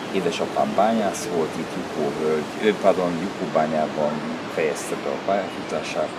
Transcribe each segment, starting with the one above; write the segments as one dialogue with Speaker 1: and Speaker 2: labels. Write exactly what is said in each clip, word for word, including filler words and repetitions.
Speaker 1: édesapám bányász volt, itt Jukóvölgy, pardon, Jukóbányában fejezte be a pályafutását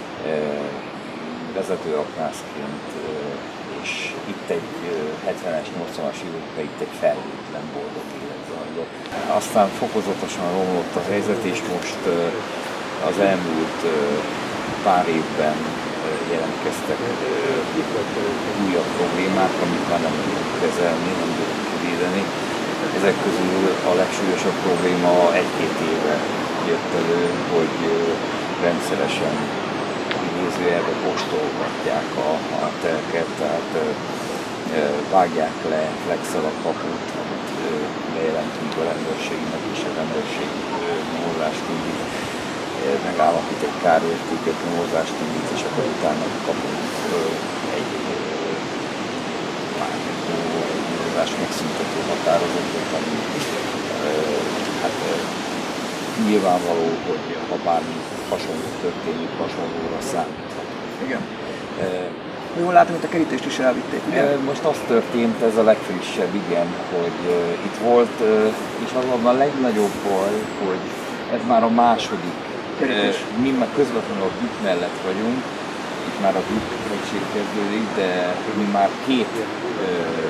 Speaker 1: vezetőaknászként, és itt egy hetvenes, nyolcvanas években itt egy felhőtlen boldog élet zajlott. Aztán fokozatosan romlott a helyzet, és most az elmúlt pár évben jelentkeztek újabb problémák, amit már nem tudunk kezelni, nem tudunk védeni. Ezek közül a legsúlyosabb probléma egy-két éve jött elő, hogy rendszeresen idézőjelben postolgatják a, a telket, tehát vágják le flexel a kaput, amit bejelentünk a rendőrségnek, és a rendőrség nyomozást indít, megállapít egy kárértéket, nyomozást indít, és akkor utána kapunk egy nyomozás megszüntető határozatot, ami hát nyilvánvaló, hogy ha bármi hasonló történik, hasonlóra számíthatunk.
Speaker 2: Igen. E, Jól látom, hogy a kerítést is elvitték, ugye?
Speaker 1: Most az történt, ez a legfrissebb, igen, hogy uh, itt volt, uh, és azonban a legnagyobb baj, hogy ez már a második kerítés. Uh, mi már közvetlenül a Bükk mellett vagyunk, itt már a Bükk hegység kezdődik, de mi már két uh,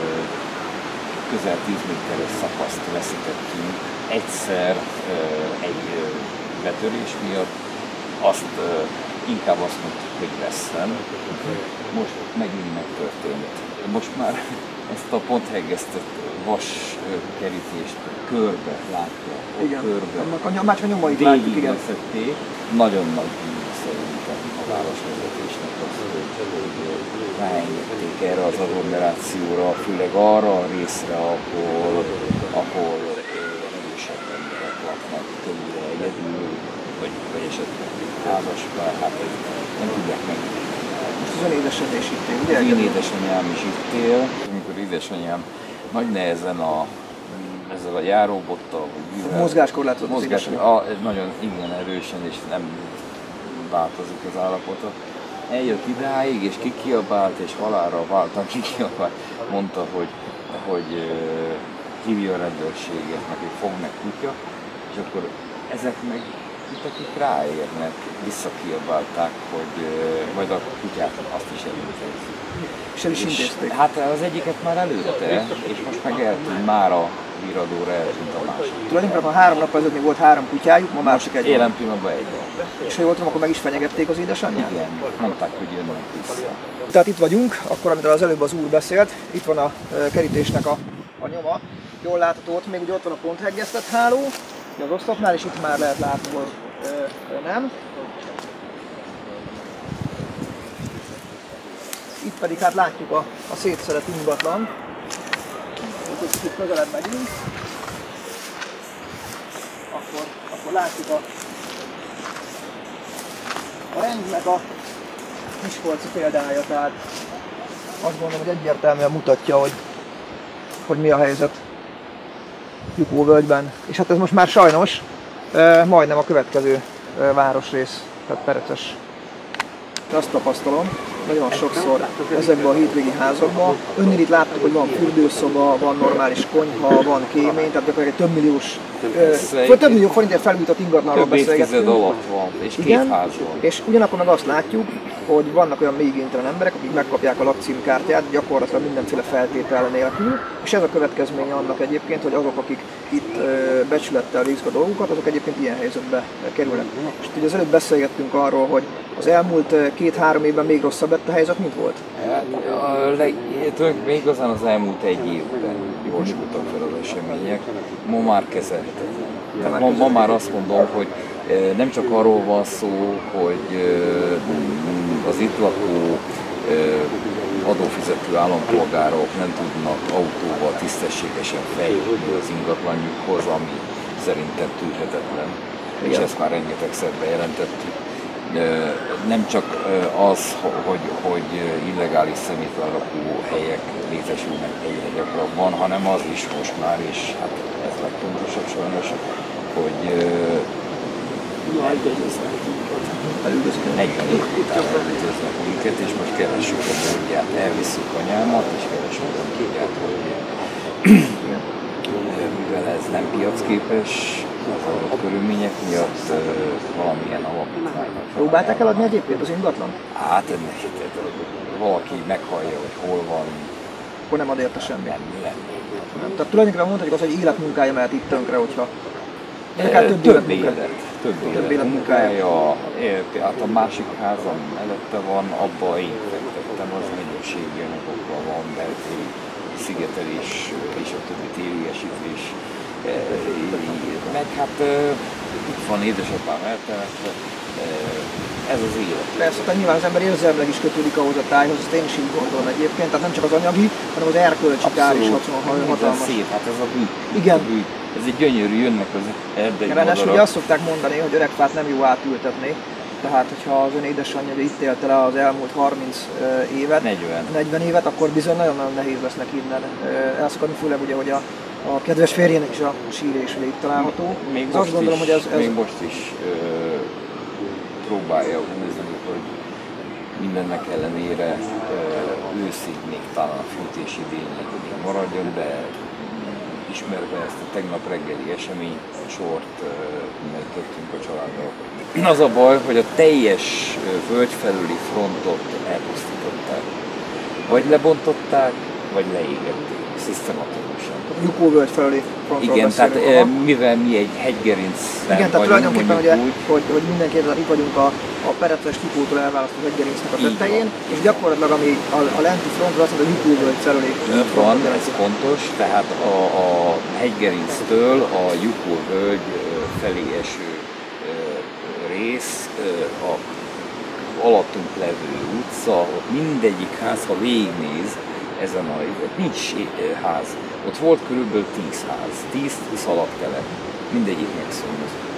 Speaker 1: közel tíz méteres szakaszt veszítettünk egyszer uh, egy uh, betörés miatt, azt uh, inkább azt mondtuk, hogy veszem. Most megint megtörtént. Most már ezt a ponthegesztett vas kerítést körbe látja.
Speaker 2: Igen,
Speaker 1: körbe.
Speaker 2: annak a nyomát, a nyomait látjuk, igen.
Speaker 1: Nagyon nagy bűn szerintem a városvezetésnek az, hogy ráengedték erre az agglomerációra, főleg arra a részre, ahol, ahol erősebb emberek laknak többnyire egyedül, vagy, vagy esetleg házaspár, hát nem tudják meg.
Speaker 2: Most az ön édesanyja is itt él, ugye?
Speaker 1: Az én édesanyám is itt él. Amikor édesanyám nagy nehezen a, ezzel a járóbottal, vagy
Speaker 2: mozgáskorlátozott az édesanyja.
Speaker 1: Nagyon igen erősen, és nem változik az állapota. Eljött idáig, és kikiabált, és halálra váltam, kikiabált. Mondta, hogy, hogy hívja a rendőrséget, meg hogy fog meg kutya, és akkor ezek meg itt, akik ráérnek, visszakiabálták, hogy majd a kutyát azt is elintézik.
Speaker 2: És el is intézték?
Speaker 1: Hát az egyiket már előtte, és most meg eltűnt, már a híradóra eltűnt a másik.
Speaker 2: Tulajdonképpen három nap ezelőtt még volt három kutyájuk, ma már csak egy.
Speaker 1: Jelen pillanatban egy van.
Speaker 2: És ha jól tudom, akkor meg is fenyegették az édesanyját?
Speaker 1: Igen, mondták, hogy jönnek vissza.
Speaker 2: Tehát itt vagyunk, akkor amiről az előbb az úr beszélt, itt van a kerítésnek a, a nyoma. Jól látható, ott még ugye ott van a ponthegesztett háló, az oszlopnál, és itt már lehet látni, hogy ö, nem. Itt pedig hát látjuk a, a szétszedett ingatlan. Itt kicsit közelebb megyünk. Akkor, akkor látjuk a, a rendnek a miskolci példája, tehát azt gondolom, hogy egyértelműen mutatja, hogy, hogy mi a helyzet Jukóvölgyben. És hát ez most már sajnos e, majdnem a következő e, városrész, tehát Pereces. Azt tapasztalom nagyon sokszor ezekben a hétvégi házakban. Önnél itt láttuk, hogy van fürdőszoba, van normális konyha, van kémény, tehát gyakorlatilag egy több milliós, e, több millió forintért felújított ingatlanról beszélgetünk.
Speaker 1: Több évtized alatt van, és
Speaker 2: igen,
Speaker 1: két ház van.
Speaker 2: És ugyanakkor meg azt látjuk, hogy vannak olyan még igénytelen emberek, akik megkapják a lakcímkártyát gyakorlatilag mindenféle feltétel nélkül, és ez a következménye annak egyébként, hogy azok, akik itt ö, becsülettel végzik a dolgukat, azok egyébként ilyen helyzetbe kerülnek. És ugye az előbb beszélgettünk arról, hogy az elmúlt két-három évben még rosszabb lett a helyzet, mint volt?
Speaker 1: Hát, a leg, tulajdonképpen igazán az elmúlt egy évben gyorsultak fel az események, ma már kezelhetetlen. Ma, ma már azt mondom, hogy nem csak arról van szó, hogy az itt lakó adófizető állampolgárok nem tudnak autóval tisztességesen feljutni az ingatlanjukhoz, ami szerintem tűrhetetlen, és ezt már rengetegszer bejelentettük. Nem csak az, hogy, hogy illegális szemétlerakó helyek létesülnek egyre gyakrabban, hanem az is most már, és hát ez legfontosabb sajnos, hogy negyvenöt után elütöznek minket, és most keressük a módját, elvisszük anyámat, és keressük a módját, hogy mivel ez nem piacképes, a körülmények miatt uh, valamilyen alapítványnak.
Speaker 2: Próbálták eladni egyébként az ingatlan?
Speaker 1: Hát ennek valaki meghallja, hogy hol van.
Speaker 2: Akkor nem ad érte semmi.
Speaker 1: Nem, nem.
Speaker 2: nem. Tehát tulajdonképpen mondhatjuk azt, hogy életmunkája mehet itt tönkre, hogyha
Speaker 1: E, több, több élet, több,
Speaker 2: több
Speaker 1: élet munkája. Hát a másik házam mellette van, abba én fektettem, az minőségi anyagokban van, belti szigetelés és a többi térigesítés. Meg hát itt van édesapám eltemetve, ez az élet.
Speaker 2: Persze, tehát nyilván az ember érzelmileg is kötődik ahhoz a tájhoz, ezt én is így gondolom egyébként, tehát nem csak az anyagi, hanem az erkölcsi kár is hatalmas.
Speaker 1: Szép, hát ez a bű.
Speaker 2: Igen.
Speaker 1: Ez egy gyönyörű, jönnek az erdei
Speaker 2: madarak. Ugye azt szokták mondani, hogy öreg fát nem jó átültetni, tehát hogyha az ön édesanyja itt élte le az elmúlt harminc évet,
Speaker 1: negyven.
Speaker 2: negyven évet, akkor bizony nagyon-nagyon nehéz lesz neki innen elszakadni, főleg ugye, hogy a, a kedves férjének is a sírésre itt található.
Speaker 1: Még most,
Speaker 2: azt gondolom,
Speaker 1: is,
Speaker 2: hogy ez, ez...
Speaker 1: még most is ö, próbálja húzni, hogy mindennek ellenére ö, őszig még talán a fűtési idények maradjon, de ismerve ezt a tegnap reggeli esemény sort megtettünk a családdal. Az a baj, hogy a teljes völgy felüli frontot elpusztították. Vagy lebontották, vagy leégették, szisztematikusan.
Speaker 2: A Jukó-völgy felüli frontról
Speaker 1: igen,
Speaker 2: beszélünk.
Speaker 1: tehát e, mivel mi egy hegygerincben
Speaker 2: igen, tehát tulajdonképpen ugye,
Speaker 1: úgy,
Speaker 2: hogy, hogy mindenképpen itt vagyunk a, a Peretes Jukótól elválasztott hegygerincnek a tetején, és gyakorlatilag ami a, a lenti frontról azt mondja, a Jukó-völgy felüli.
Speaker 1: Így van, ez pontos, tehát a, a hegygerinctől a Jukó-völgy felé eső rész, a alattunk levő utca, ott mindegyik ház, ha végignéz ezen a, ott nincs ház. Ott volt körülbelül tíz ház, tíz-húsz alaptelep, mindegyik megszűnt.